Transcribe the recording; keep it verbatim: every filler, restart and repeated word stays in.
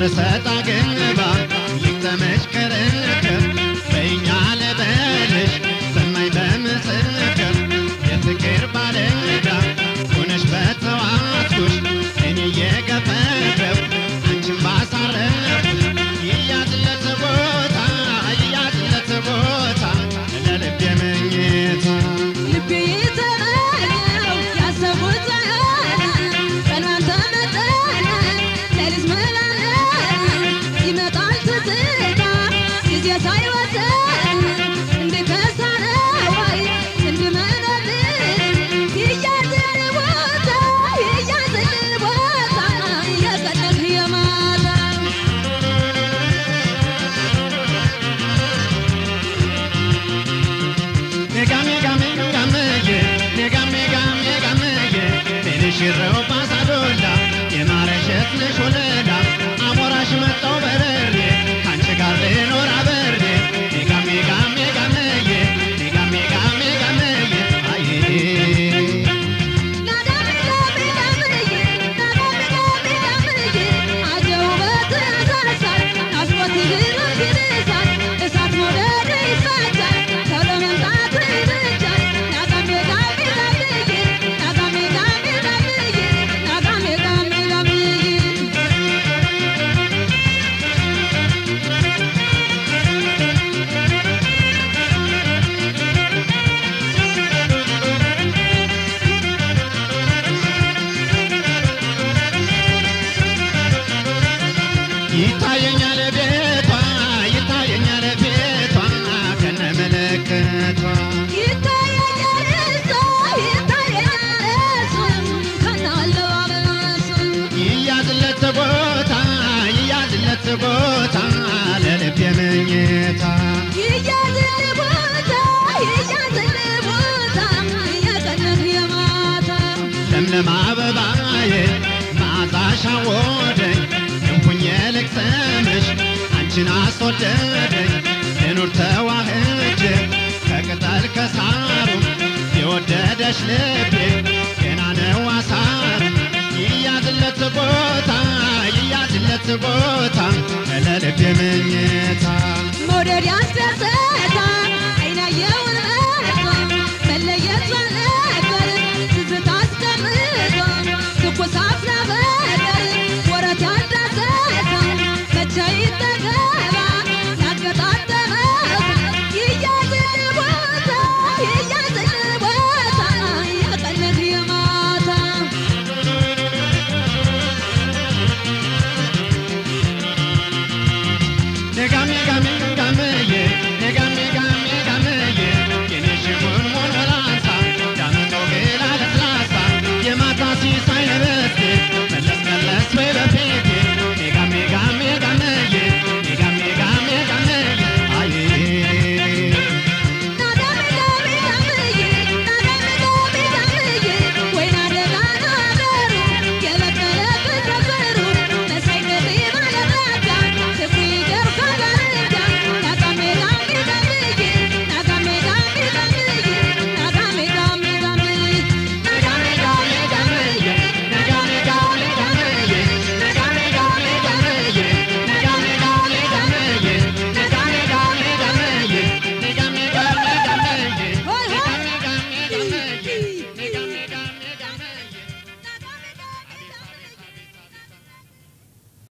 ሰጣ ገባ ይተመች ከረከር በእኛ ለበልሽ ሰማይ በምስክር የፍቅር ባለዳ ሆነሽ በተዋትኩሽ እኔ የገፈፈው አንቺን ባሳረፍኩሽ ይያዝለት ቦታ ይያዝለት ቦታ ለልቤ መኝታ ልቤ የተመኘው ያሰቡት ቀኗን ተመጠነ ለልጅ መላለ ይመጣል ትዝታ ጊዜ ሳይወሰን እንድከሳነ ወይ እንድመነል ይያዝል ቦታ ይያዝል ቦታ የቀለህ የማታ ሜጋ ሜጋ ሜጋ መየ ሜጋ ሜጋ ሜጋ መየ ሽረው ባሳዶላ የማረሸት ነሽ ወለላ አሞራሽ መጣው በረሬ ካንቺ ጋር ልኖር አበሬ ሜጋ ሜጋ ሜጋ መየ ሜጋ ሜጋ ሜጋ መየ አይ ናዳ ሜጋ ሜጋ መየ ናዳ ሜጋ ሜጋ መየ አጀውበት ያሳሳል ናፍቆት ይርሳል እሳት መውደድ ይፈታል ቶሎ መምጣት ይበጃል ናዳ ሜጋ ሜጋ መየ ናዳ ሜጋ ሜጋ መየ ናዳ ሜጋ ሜጋ መየ ይታየኛል ቤቷ ይታየኛል ቤቷ ከነመለከቷ ይታየኛል እሷ ይታየኛል እሱ ከነአለባበሱ ይያዝለት ቦታ ይያዝለት ቦታ ለልቤ መኝታ ይያዝል ቦታ ይያዝል ቦታ የቀለህ የማታ ለምለም አበባዬ መዓዛሽ አወደኝ እንኩኝ ልቅሰምሽ አንቺን አስወደደኝ ልኑር ተዋህጄ ከቅጠል ከሳሩ የወደደሽ ልቤ ገና ነው አሳሩ ይያዝለት ቦታ ይያዝለት ቦታ ለልቤ መኝታ መውደድ ያስደሰታ አይናየውን መርቶ መለየት ነበር ትዝታ አስቀምጦ ትኩስ አፍላ በቀር ወረት ያልደረሰ መቼ ይጠገብ